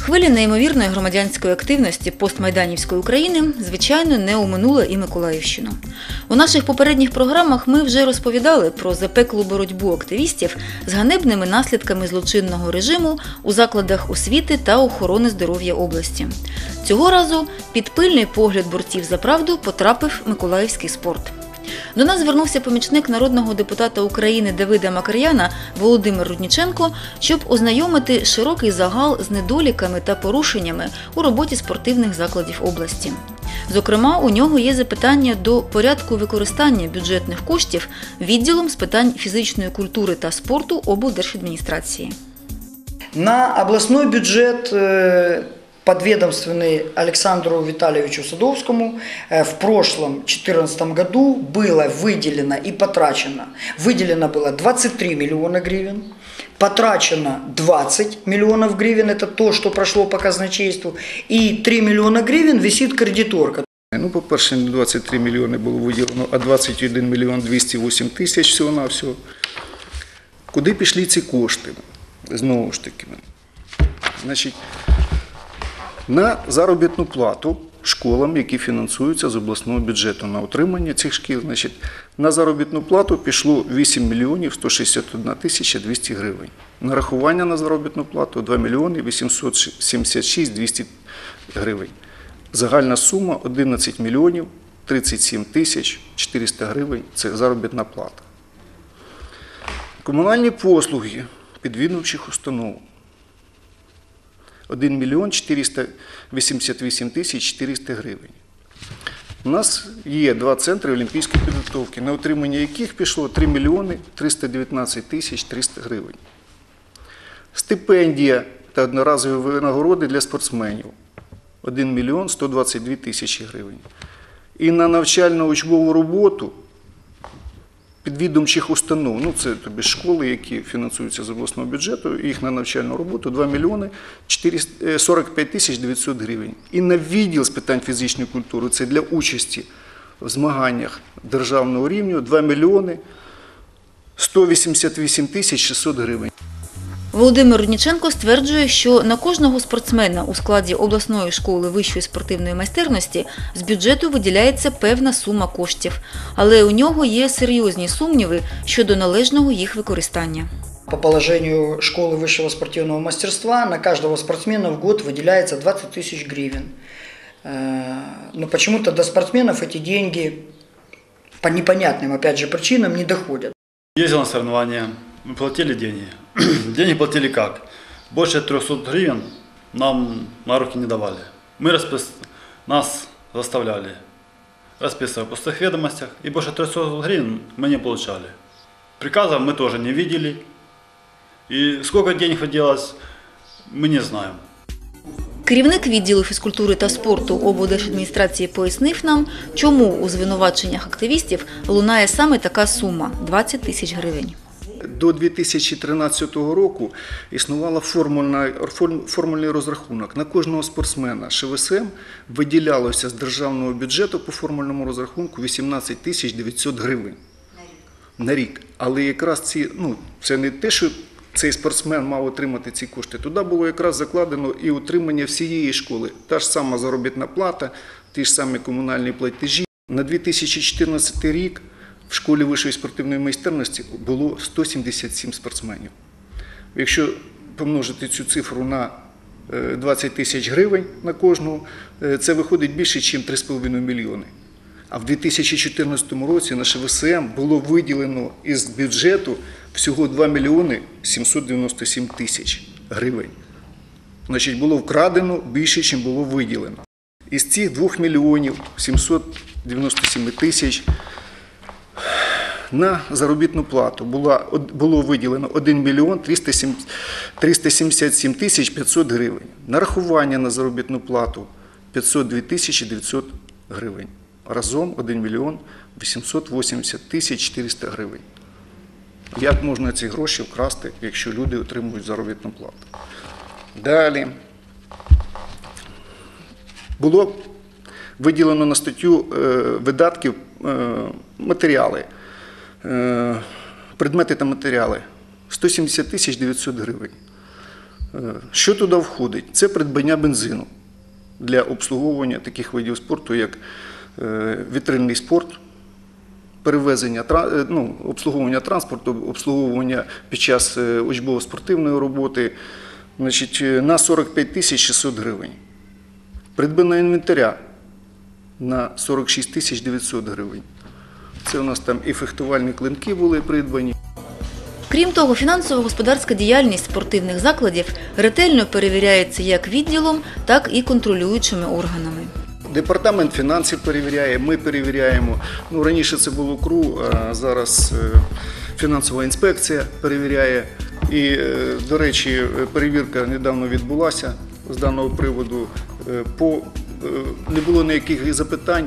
Хвилі неймовірної громадянської активності постмайданівської України, звичайно, не оминула і Миколаївщину. У наших попередніх програмах ми вже розповідали про запеклу боротьбу активістів з ганебними наслідками злочинного режиму у закладах освіти та охорони здоров'я області. Цього разу під пильний погляд борців за правду потрапив миколаївський спорт. До нас звернувся помічник народного депутата України Давида Макар'яна Володимир Рудніченко, щоб ознайомити широкий загал з недоліками та порушеннями у роботі спортивних закладів області. Зокрема, у нього є запитання до порядку використання бюджетних коштів відділом з питань фізичної культури та спорту облдержадміністрації. На областной бюджет, подведомственный Александру Витальевичу Садовскому, в прошлом 2014 году было выделено и потрачено. Выделено было 23 миллиона гривен, потрачено 20 миллионов гривен, это то, что прошло по казначейству, и 3 миллиона гривен висит кредиторка. Ну, по-перше, не 23 мільйони було виділено, а 21 мільйон 208 тисяч всього-навсього. Куди пішли ці кошти? Знову ж таки. Значить, на заробітну плату школам, які фінансуються з обласного бюджету, на утримання цих шкіл, значить, на заробітну плату пішло 8 мільйонів 161 тисяча 200 гривень. Нарахування на заробітну плату 2 мільйони 876 200 гривень. Загальна сума 11 мільйонів 37 тисяч 400 гривень – це заробітна плата. Комунальні послуги підвідомчих установ 1 мільйон 488 тисяч 400 гривень. У нас є два центри олімпійської підготовки, на утримання яких пішло 3 мільйони 319 тисяч 300 гривень. Стипендія та одноразові винагороди для спортсменів 1 мільйон 122 тисячі гривень. І на навчально-учбову роботу підвідомчих установ, ну це тобі школи, які фінансуються з обласного бюджету, їх на навчальну роботу 2 мільйони 45 тисяч 900 гривень. І на відділ з питань фізичної культури, це для участі в змаганнях державного рівня, 2 мільйони 188 тисяч 600 гривень. Володимир Рудніченко стверджує, що на кожного спортсмена у складі обласної школи вищої спортивної майстерності з бюджету виділяється певна сума коштів, але у нього є серйозні сумніви щодо належного їх використання. По положению школы высшего спортивного мастерства на каждого спортсмена в год выделяется 20 тысяч гривен. Но почему-то до спортсменов эти деньги по непонятным, опять же, причинам не доходят. Ездил на соревнования, мы платили деньги. Деньги платили как? Больше 300 гривен нам на руки не давали. Нас заставляли расписывать в пустых ведомостях, и больше 300 гривен мы не получали. Приказов мы тоже не видели, и сколько денег выделалось, мы не знаем. Керівник відділу фізкультури та спорту облдержадміністрації пояснив нам, чому у звинуваченнях активістів лунає саме така сума – 20 тисяч гривень. До 2013 року існувала формульний розрахунок. На кожного спортсмена ШВСМ виділялося з державного бюджету по формульному розрахунку 18 тисяч 900 гривень на рік. Але якраз це не те, що цей спортсмен мав отримати ці кошти. Туди було якраз закладено і утримання всієї школи. Та ж сама заробітна плата, ті ж самі комунальні платежі. На 2014 рік в школі вищої спортивної майстерності було 177 спортсменів. Якщо помножити цю цифру на 20 тисяч гривень на кожного, це виходить більше, ніж 3,5 мільйони. А в 2014 році на ШВСМ було виділено із бюджету всього 2 мільйони 797 тисяч гривень. Значить, було вкрадено більше, ніж було виділено. Із цих 2 мільйонів 797 тисяч на заробітну плату було виділено 1 мільйон 377 тисяч 500 гривень. Нарахування на заробітну плату 502 тисячі 900 гривень. Разом 1 мільйон 880 тисяч 400 гривень. Як можна ці гроші вкрасти, якщо люди отримують заробітну плату? Далі. Було виділено на статтю видатків матеріали, предмети та матеріали 170 тисяч 900 гривень. Що туди входить? Це придбання бензину для обслуговування таких видів спорту, як вітрильний спорт, перевезення, обслуговування транспорту, обслуговування під час учбово-спортивної роботи, значить, на 45 600 гривень. Придбання інвентаря на 46 900 гривень. Це у нас там і фехтувальні клинки були придбані. Крім того, фінансово-господарська діяльність спортивних закладів ретельно перевіряється як відділом, так і контролюючими органами. Департамент фінансів перевіряє, ми перевіряємо. Раніше це було КРУ, а зараз фінансова інспекція перевіряє. І, до речі, перевірка недавно відбулася з даного приводу. Не було ніяких запитань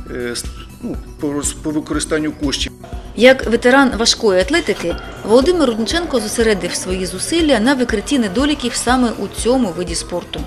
по використанню коштів. Як ветеран важкої атлетики, Володимир Рудниченко зосередив свої зусилля на викритті недоліків саме у цьому виді спорту.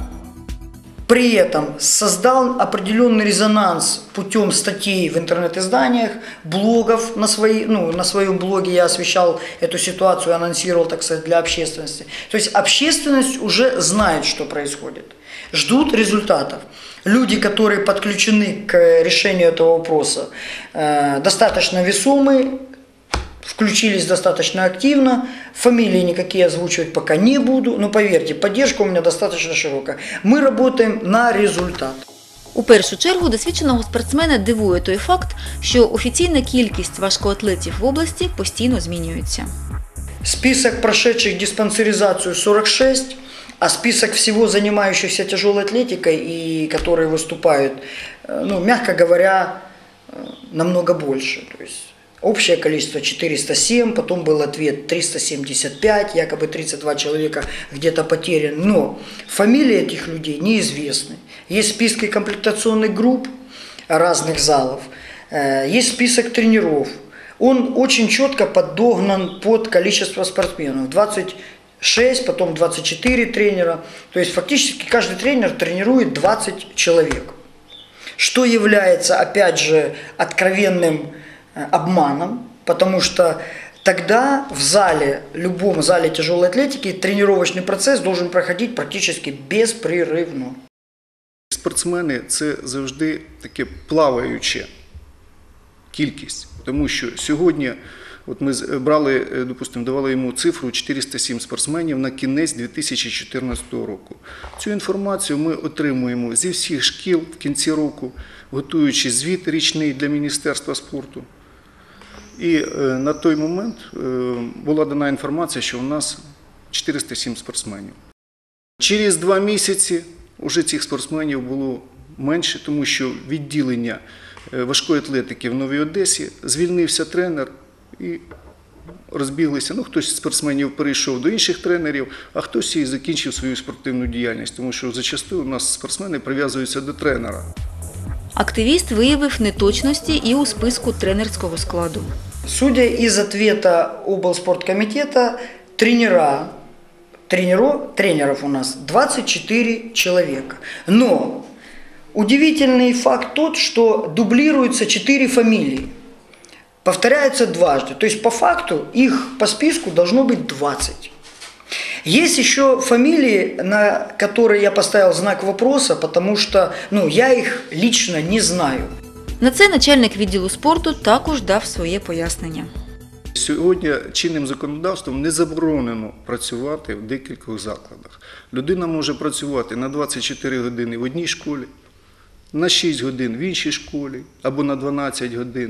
При этом создал определенный резонанс путем статей в интернет-изданиях, блогов. На своем блоге я освещал эту ситуацию, анонсировал, так сказать, для общественности. То есть общественность уже знает, что происходит. Ждут результатов. Люди, которые подключены к решению этого вопроса, достаточно весомые, включились достаточно активно. Фамилии никакие озвучивать пока не буду, но поверьте, поддержка у меня достаточно широкая. Мы работаем на результат. У першу чергу досвідченого спортсмена дивує той факт, що офіційна кількість важкоатлетів в області постійно змінюється. Список прошедших диспансеризацию 46, а список всего занимающихся тяжелой атлетикой и которые выступают, мягко говоря, намного больше. То есть общее количество 407, потом был ответ 375, якобы 32 человека где-то потеряны. Но фамилии этих людей неизвестны. Есть списки комплектационных групп разных залов, есть список тренеров. Он очень четко подогнан под количество спортсменов. 26, потом 24 тренера. То есть фактически каждый тренер тренирует 20 человек. Что является, опять же, откровенным обманом, потому что тогда в зале, любом зале тяжелой атлетики, тренировочный процесс должен проходить практически безпрерывно. Спортсмени – це завжди таке плаваюче кількість, тому що сьогодні ми брали, давали йому цифру 407 спортсменів на кінець 2014 року. Цю інформацію ми отримуємо зі всіх шкіл в кінці року, готуючи звіт річний для Міністерства спорту. І на той момент була дана інформація, що у нас 407 спортсменів. Через 2 місяці вже цих спортсменів було менше, тому що відділення важкої атлетики в Новій Одесі звільнився тренер і розбіглися. Хтось з спортсменів перейшов до інших тренерів, а хтось і закінчив свою спортивну діяльність, тому що зачасту у нас спортсмени прив'язуються до тренера. Активіст виявив неточності і у списку тренерського складу. Судя из ответа облспорткомитета, тренеров у нас 24 человека. Но удивительный факт тот, что дублируются 4 фамилии. Повторяются дважды. То есть по факту их по списку должно быть 20. Есть еще фамилии, на которые я поставил знак вопроса, потому что я их лично не знаю. На це начальник відділу спорту також дав своє пояснення. Сьогодні чинним законодавством не заборонено працювати в декількох закладах. Людина може працювати на 24 години в одній школі, на 6 годин в іншій школі або на 12 годин.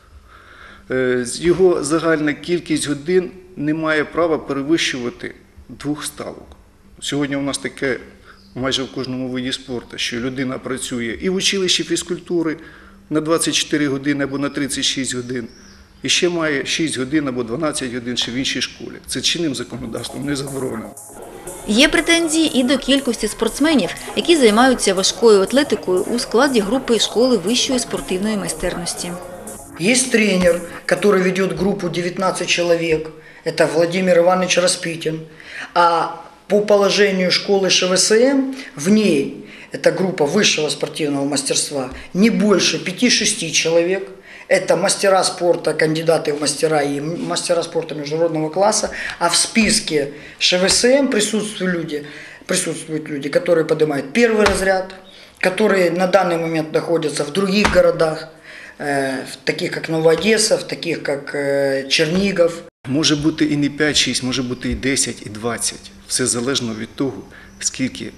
Його загальна кількість годин не має права перевищувати 2 ставок. Сьогодні у нас таке майже в кожному виді спорту, що людина працює і в училищі фізкультури на 24 години або на 36 годин, і ще має 6 годин або 12 годин ще в іншій школі. Це чинним законодавством не заборонено. Є претензії і до кількості спортсменів, які займаються важкою атлетикою у складі групи школи вищої спортивної майстерності. Есть тренер, который ведет группу 19 человек, это Владимир Иванович Распитин. А по положению школы ШВСМ в ней, это группа высшего спортивного мастерства, не больше 5-6 человек. Это мастера спорта, кандидаты в мастера и мастера спорта международного класса. А в списке ШВСМ присутствуют люди, которые поднимают первый разряд, которые на данный момент находятся в других городах, в таких как Новоодесса, в таких как Чернігов. Може бути і не 5-6, може бути і 10, і 20. Все залежно від того, скільки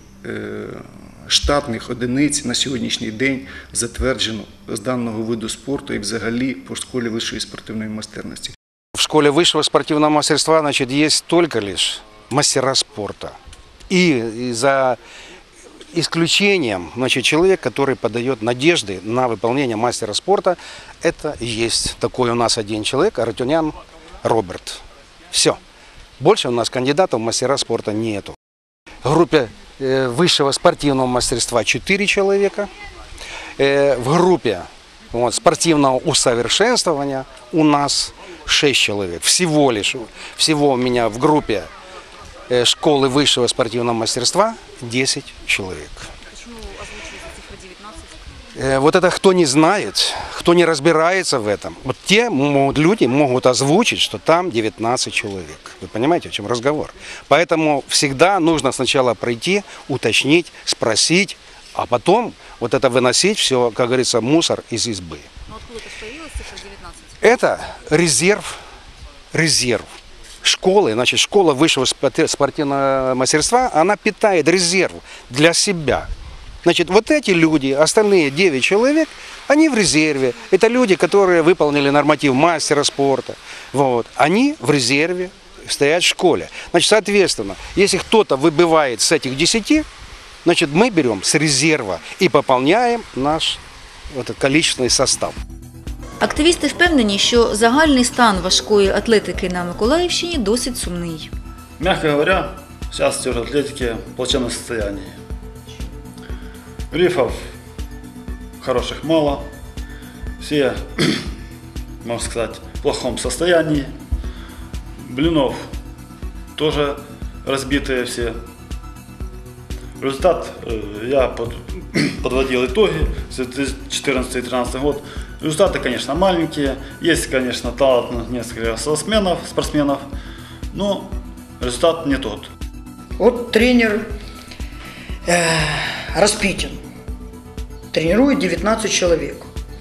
штатних одиниць на сьогоднішній день затверджено з даного виду спорту і взагалі по школі вищої спортивної майстерності. В школе высшего спортивного мастерства, значит, есть только лишь мастера спорта. И за исключением, значит, человек, который подает надежды на выполнение мастера спорта, это есть такой у нас один человек, Аратюнян Роберт. Все. Больше у нас кандидатов в мастера спорта нету. В группе высшего спортивного мастерства 4 человека. В группе спортивного усовершенствования у нас 6 человек. Всего у меня в группе школы высшего спортивного мастерства 10 человек. Почему озвучивается цифра 19? Вот это кто не знает, кто не разбирается в этом, вот те люди могут озвучить, что там 19 человек. Вы понимаете, о чем разговор? Поэтому всегда нужно сначала пройти, уточнить, спросить, а потом вот это выносить все, как говорится, мусор из избы. Ну откуда-то появилась цифра 19? Это резерв школы, значит, школа высшего спортивного мастерства, она питает резерв для себя. Значит, вот эти люди, остальные 9 человек, они в резерве. Это люди, которые выполнили норматив мастера спорта. Вот. Они в резерве стоят в школе. Значит, соответственно, если кто-то выбывает с этих 10, значит, мы берем с резерва и пополняем наш вот, количественный состав. Активісти впевнені, що загальний стан важкої атлетики на Миколаївщині досить сумний. Мягко говоря, сейчас в тяжелой в плачевном состоянии. Грифов хороших мало, все, можно сказать, в плохом состоянии. Блинов тоже разбитые все. Результат, я подводил итоги за 2014-2013 год. Результаты, конечно, маленькие. Есть, конечно, талант несколько спортсменов, но результат не тот. Вот тренер Распитин тренирует 19 человек.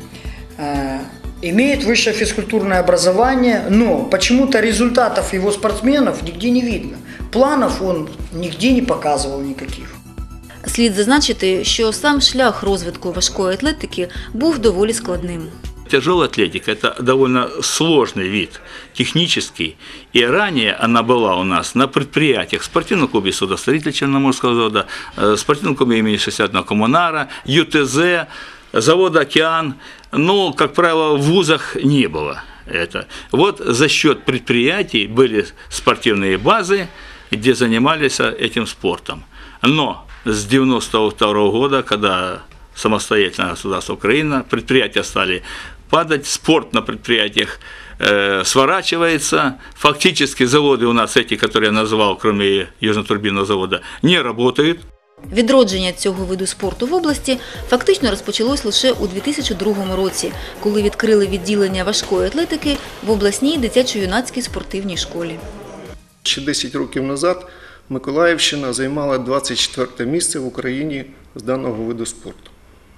Имеет высшее физкультурное образование, но почему-то результатов его спортсменов нигде не видно. Планов он нигде не показывал никаких. Слід зазначити, що сам шлях розвитку важкої атлетики був доволі складним. Тяжелая атлетика – это довольно сложный вид, технический. И ранее она была у нас на предприятиях спортивного клуба судостроителя Черноморского завода, спортивного клуба имени 61 коммунара, ЮТЗ, завода «Океан». Но, как правило, в вузах не было это. Вот за счет предприятий были спортивные базы, где занимались этим спортом. Но с 1992 года, когда самостоятельное государство Украина, предприятия стали падать, спорт на предприятиях сворачивается. Фактически заводы у нас эти, которые я назвал, кроме Южно-турбинного завода, не работают. Відродження цього виду спорту в області фактично розпочалось лише у 2002 році, коли відкрили відділення важкої атлетики в обласній дитячо-юнацькій спортивній школі. Ще 10 років назад Миколаївщина займала 24 місце в Україні з даного виду спорту.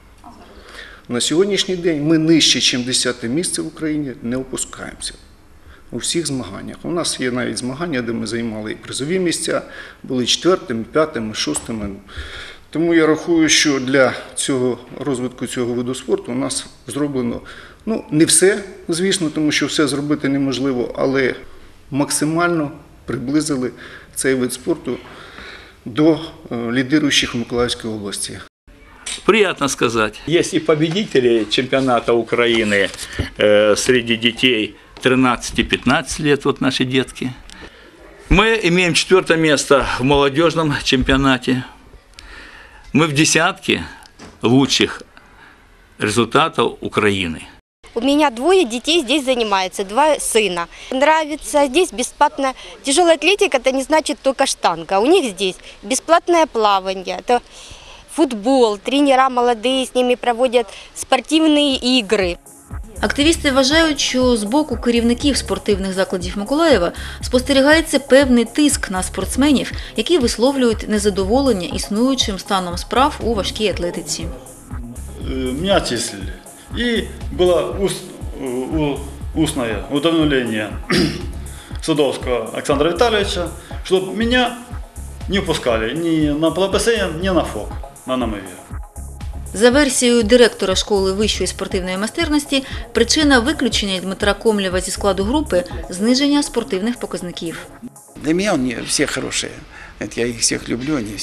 На сьогоднішній день ми нижче, ніж 10 місце в Україні, не опускаємося у всіх змаганнях. У нас є навіть змагання, де ми займали і призові місця, були 4-ми, 5-ми, 6-ми. Тому я рахую, що для розвитку цього виду спорту у нас зроблено, не все, звісно, тому що все зробити неможливо, але максимально приблизили цей вид спорту до лідируючих в Миколаївській області. Приятно сказать. Есть и победители чемпионата Украины среди детей 13-15 лет, вот наши детки. Мы имеем 4 место в молодежном чемпионате. Мы в десятке лучших результатов Украины. У меня 2 детей здесь занимаются, 2 сына. Нравится здесь бесплатно. Тяжелая атлетика – это не значит только штанга. У них здесь бесплатное плавание, это футбол, тренера молодые, с ними проводят спортивные игры. Активісти вважають, що з боку керівників спортивних закладів Миколаєва спостерігається певний тиск на спортсменів, які висловлюють незадоволення існуючим станом справ у важкій атлетиці. Меня отчислили. И было устное уведомление Садовского Александра Витальевича, чтобы меня не впускали ни на ПЛПСМ, ни на ФОК, на НМВ. За версією директора школи вищої спортивної майстерності, причина виключення Дмитра Комлєва зі складу групи – зниження спортивних показників. Для меня они все хорошие. Я их всех люблю, они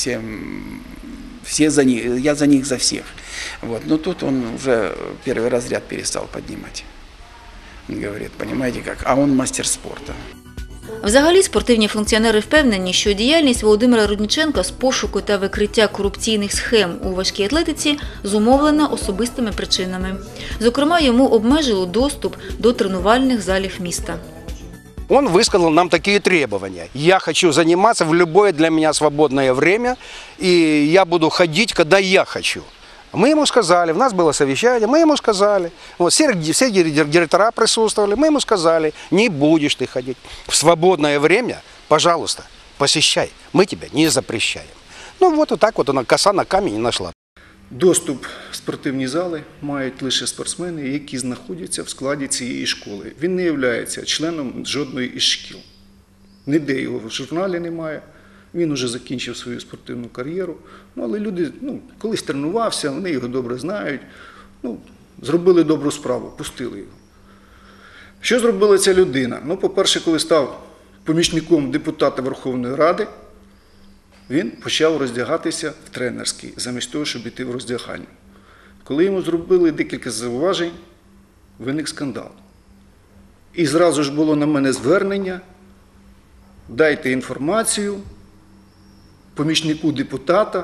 все за них, я за них за всех. Вот. Но тут он уже первый разряд перестал поднимать. Он говорит, понимаете как, а он мастер спорта. Взагалі, спортивні функціонери впевнені, що діяльність Володимира Рудніченка з пошуку та викриття корупційних схем у важкій атлетиці зумовлена особистими причинами. Зокрема, йому обмежили доступ до тренувальних залів міста. Он высказал нам такие требования. Я хочу заниматься в любое для меня свободное время, и я буду ходить, когда я хочу. Мы ему сказали, у нас было совещание, мы ему сказали, вот, все директора присутствовали, мы ему сказали, не будешь ты ходить. В свободное время, пожалуйста, посещай, мы тебя не запрещаем. Ну вот так вот она коса на камень не нашла. Доступ в спортивні зали мають лише спортсмени, які знаходяться в складі цієї школи. Він не є членом жодної із шкіл. Ніде його в журналі немає. Він вже закінчив свою спортивну кар'єру. Але люди колись тренувався, вони його добре знають. Зробили добру справу, пустили його. Що зробила ця людина? По-перше, коли став помічником депутата Верховної Ради, він почав роздягатися в тренерській, замість того, щоб йти в роздягальню. Коли йому зробили декілька зауважень, виник скандал. І зразу ж було на мене звернення, дайте інформацію помічнику депутата,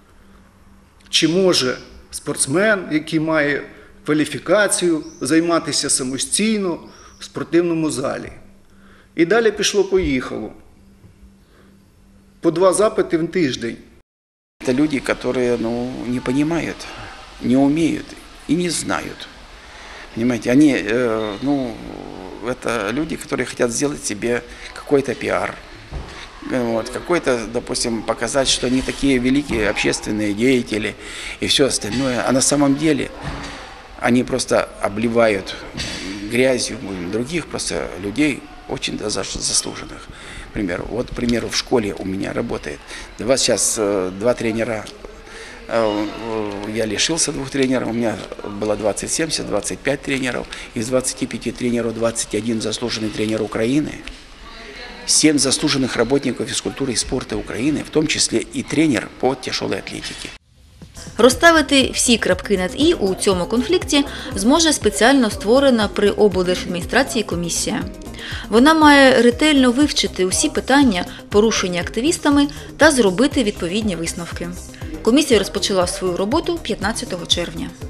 чи може спортсмен, який має кваліфікацію, займатися самостійно в спортивному залі. І далі пішло-поїхало. По 2 запити в тиждень. Это люди, которые не понимают, не умеют и не знают. Понимаете, они, это люди, которые хотят сделать себе какой-то пиар. Вот, какой-то, допустим, показать, что они такие великие общественные деятели и все остальное. А на самом деле они просто обливают грязью других просто людей, очень заслуженных. К примеру, в школе у меня работает. Сейчас 2 тренера, я лишился 2 тренеров, у меня было 20-70-25 тренеров. Из 25 тренеров 21 заслуженный тренер Украины, 7 заслуженных работников физкультуры и спорта Украины, в том числе и тренер по тяжелой атлетике. Розставити всі крапки над «і» у цьому конфлікті зможе спеціально створена при облдержадміністрації комісія. Вона має ретельно вивчити усі питання, порушені активістами, та зробити відповідні висновки. Комісія розпочала свою роботу 15 червня.